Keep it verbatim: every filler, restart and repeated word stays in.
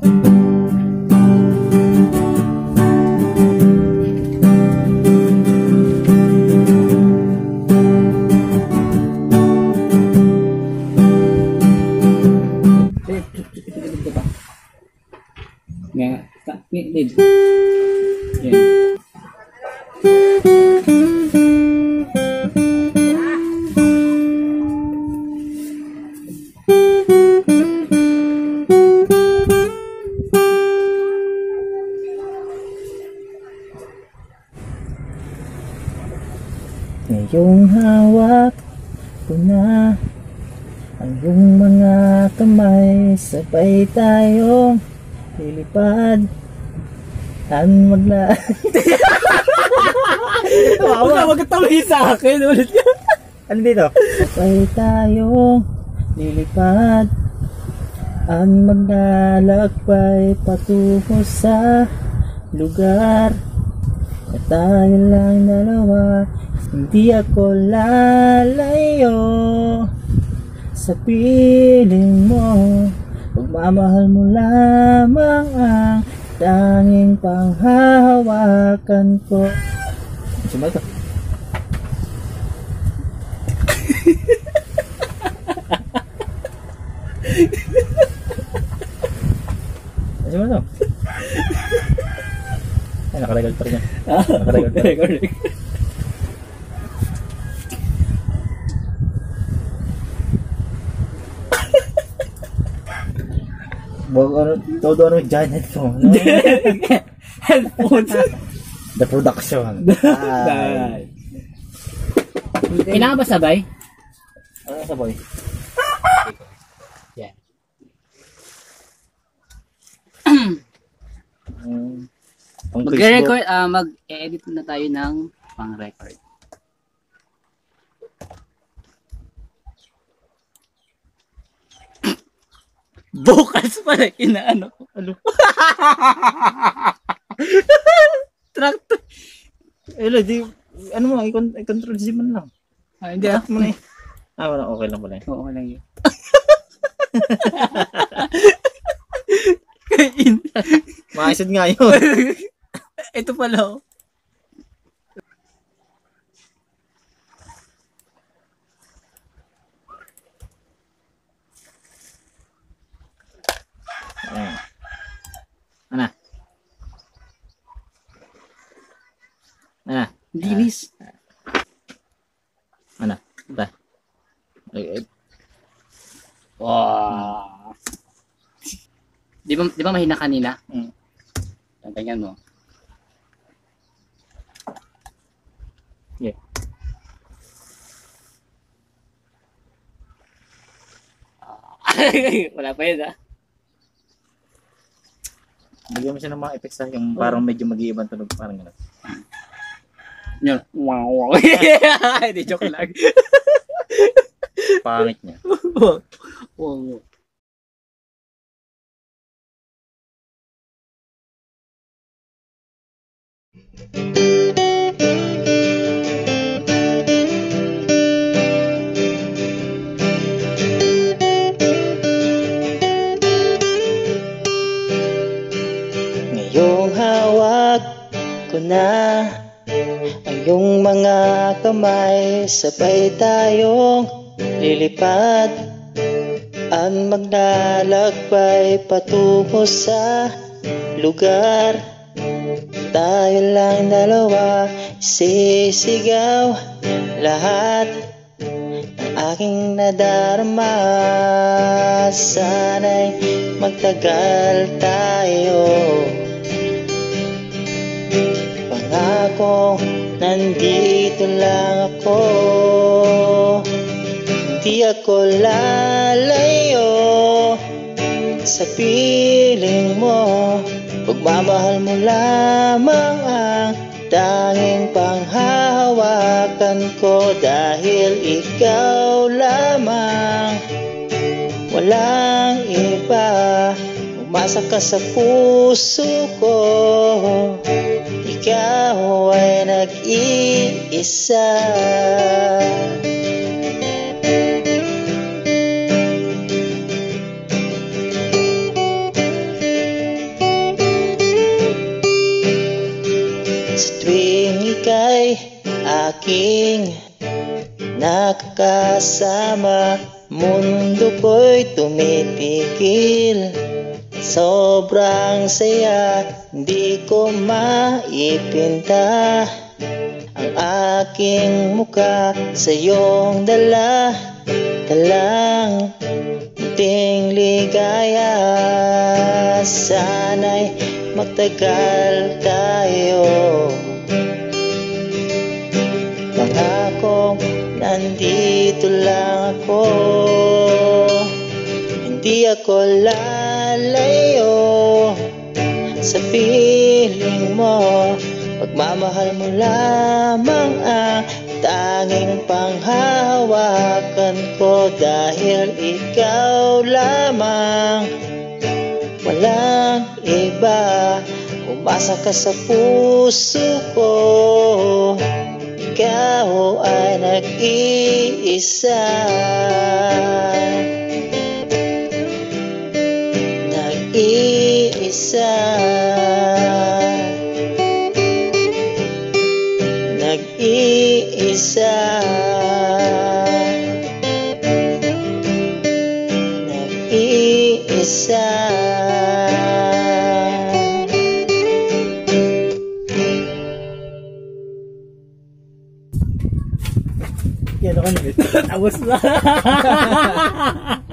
Nga, tak, ni, ni. Yan. Ngayong hawak ko na ang iyong mga kamay, sabay tayong lilipad at magla... Wala, wag ka tawahin sa akin. Ulit ka. Ano dito? Sabay tayong lilipad at maglalakbay patungo sa lugar na tayo lang dalawa. Hindi ako lalayo sa piling mo. Pagmamahal mo lamang ang tanging panghahawakan ko. Sino ito? Sino ito? Ay, nakarecord pa rin yan. Nakarecord pa rin. Wag ano, todo ano dyan headphone. No? Headphone. The production. Ay. Kailangan ba sabay? Ano sabay? Yeah. um, Mag-record, uh, mag-edit na tayo ng pang-record. Vocals pala, inaano ko. Ano? Tractor. Eh, di, ano mo, i-control Z man lang. Ah, hindi ah. Mo na eh. Ah, wala, okay lang pala eh. Oo, okay lang yun. Kain. Maisod nga yun. Ito pala oh. Ayan. Ana. Ana. Linis. Ana. Ito. Ay, ay. Wow. Di ba, di ba mahina kanina? Hmm. Tingnan mo. Yeah. Wala pa yun ah. Bigyan mo siya ng mga effects ha, yung parang medyo mag-iibang tunog, parang gano'n. Yun. Wow, wow. Hindi, joke lang. Pangit niya. Wow, wow. Ngayong hawak ko na ang iyong mga kamay, sabay tayong lilipad at maglalakbay patungo sa lugar. Tayo lang dalawa, sisigaw lahat ng aking nadarama. Sana'y magtagal tayo. Pangako, nandito lang ako. Hindi ako lalayo sa piling mo. Pagmamahal mo lamang ang tanging panghahawakan ko. Dahil ikaw lamang, walang iba. Umasa ka sa puso ko, ikaw ay nag-iisa. kasama, mundo ko'y tumitigil. Sobrang saya, di ko maipinta ang aking muka sa iyong dala. Talang munting ligaya, sana'y magtagal tayo. Pangakong nandito lang ako, hindi ako lalayo sa piling mo. Pagmamahal mo lamang ang tanging panghahawakan ko, dahil ikaw lamang, walang iba. Umasa ka sa puso ko, ikaw ay nag-iisa. Nag-iisa. Nag-iisa. Nag-iisa. Kaya naman, tapos na.